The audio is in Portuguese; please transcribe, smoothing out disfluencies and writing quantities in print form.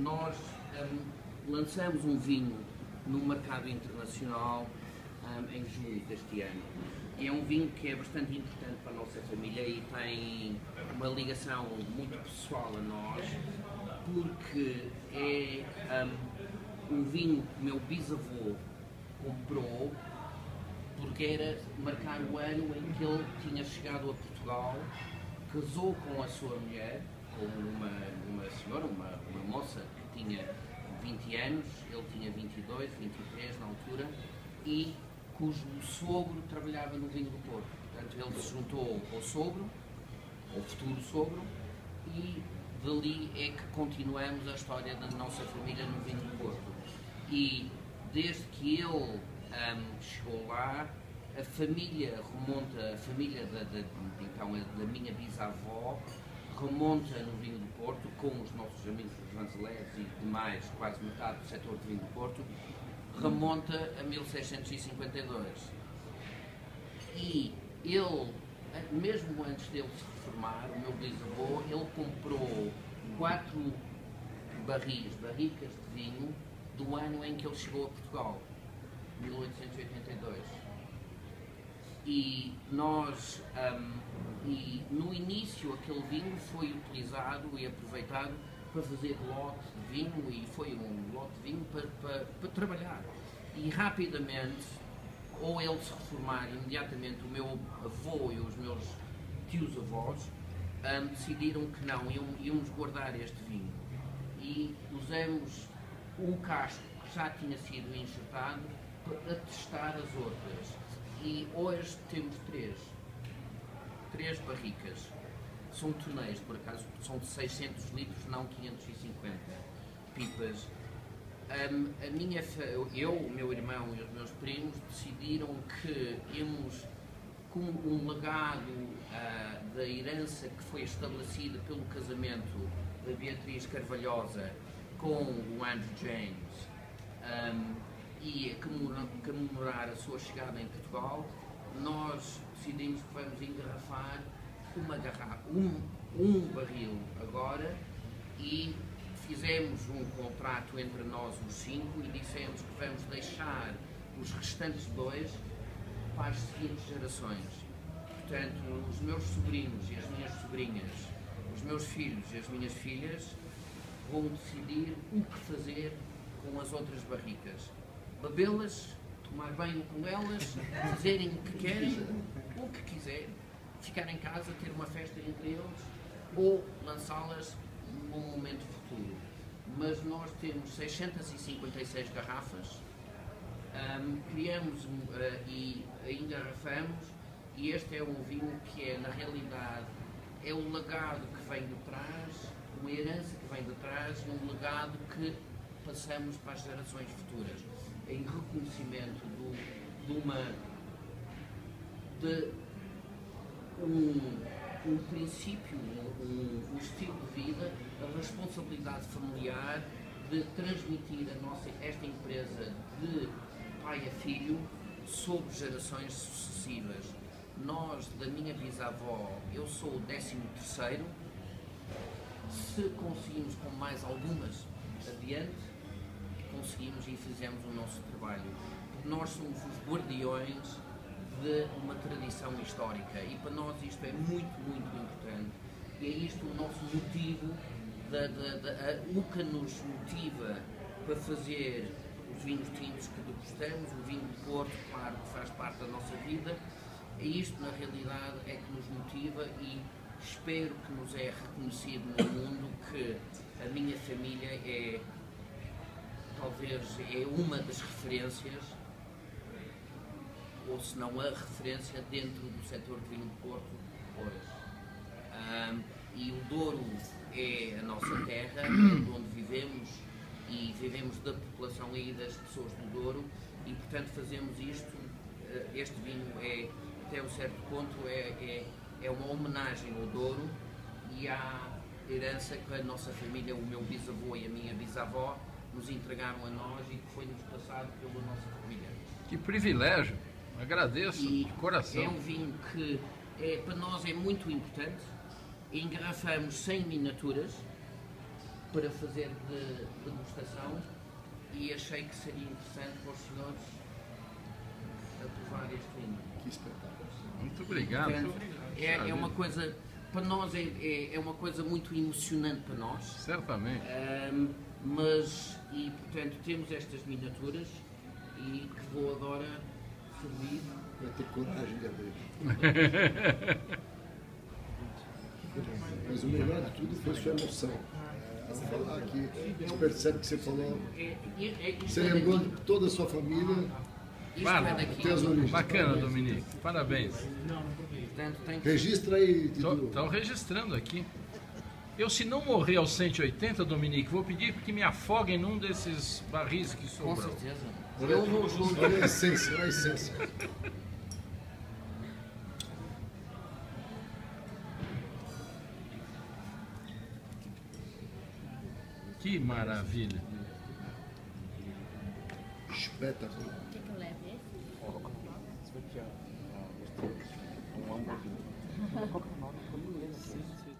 nós lançamos um vinho no mercado internacional em julho deste ano. E é um vinho que é bastante importante para a nossa família e tem uma ligação muito pessoal a nós, porque é um vinho que o meu bisavô comprou, porque era marcar o ano em que ele tinha chegado a Portugal, casou com a sua mulher, com uma senhora, uma moça que tinha 20 anos, ele tinha 22, 23 na altura, e cujo sogro trabalhava no vinho do Porto. Portanto, ele se juntou ao sogro, ao futuro sogro, e dali é que continuamos a história da nossa família no vinho do Porto. E desde que ele chegou lá, a família remonta, a família da minha bisavó remonta no vinho do Porto, com os nossos amigos dos Vanzelés e demais, quase metade do setor de vinho do Porto, remonta a 1652. E ele, mesmo antes dele se reformar, o meu bisavô, ele comprou 4 barricas de vinho do ano em que ele chegou a Portugal, 1882. E nós, e no início aquele vinho foi utilizado e aproveitado para fazer lote de vinho, e foi um lote de vinho para trabalhar. E rapidamente, ou ele se reformar, imediatamente o meu avô e os meus tios-avós decidiram que não, íamos guardar este vinho. E usamos um casco que já tinha sido enxertado para testar as outras. E hoje temos três barricas. São tonéis, por acaso, são de 600 litros, não 550 pipas. Eu, o meu irmão e os meus primos decidiram que íamos, com um legado da herança que foi estabelecida pelo casamento da Beatriz Carvalhosa com o Andrew James, e a comemorar a sua chegada em Portugal, nós decidimos que vamos engarrafar um barril agora, e fizemos um contrato entre nós os 5 e dissemos que vamos deixar os restantes 2 para as seguintes gerações. Portanto, os meus sobrinhos e as minhas sobrinhas, os meus filhos e as minhas filhas vão decidir o que fazer com as outras barricas. Bebê-las, tomar banho com elas, fazerem o que querem, ou o que quiserem, ficar em casa, ter uma festa entre eles, ou lançá-las num momento futuro. Mas nós temos 656 garrafas, criamos e engarrafamos, e este é um vinho que é, na realidade, é o legado que vem de trás, uma herança que vem de trás, e um legado que passamos para as gerações futuras, em reconhecimento de um princípio, um estilo de vida, a responsabilidade familiar de transmitir esta empresa de pai a filho sob gerações sucessivas. Nós, da minha bisavó, eu sou o 13º, se conseguimos com mais algumas adiante, conseguimos e fizemos o nosso trabalho. Nós somos os guardiões de uma tradição histórica, e para nós isto é muito, muito importante. E é isto o nosso motivo, o que nos motiva para fazer os vinhos tintos que degustamos, o vinho de Porto, claro, que faz parte da nossa vida. E isto, na realidade, é que nos motiva, e espero que nos é reconhecido no mundo que a minha família talvez é uma das referências, ou se não a referência, dentro do setor de vinho de Porto hoje. E o Douro é a nossa terra, onde vivemos, e vivemos da população e das pessoas do Douro, e portanto fazemos isto. Este vinho é, até um certo ponto, é uma homenagem ao Douro e à herança que a nossa família, o meu bisavô e a minha bisavó, nos entregaram a nós e que foi-nos passado pela nossa família. Que privilégio! Agradeço de coração. É um vinho que para nós é muito importante. Engarrafamos sem miniaturas, para fazer de degustação e achei que seria interessante para os senhores aprovar este vinho. Que espetáculo. Muito obrigado. Portanto, é uma coisa, para nós é uma coisa muito emocionante para nós. Certamente. Portanto, temos estas miniaturas e que vou agora servir. Vai ter coragem de abrir. Mas o melhor de tudo foi sua emoção. Ao falar aqui, a gente percebe que você falou. Você lembrou de toda a sua família. Até as origens. Bacana, Parabéns. Dominique. Parabéns. Portanto, Registra aí, Didu. Estou registrando aqui. Eu, se não morrer aos 180, Dominique, vou pedir que me afoguem num desses barris que com sobram. certeza. Eu vou junto. Olha a essência, olha a essência. Que maravilha. Espetacular. Quer que eu leve esse? Um hambúrguer.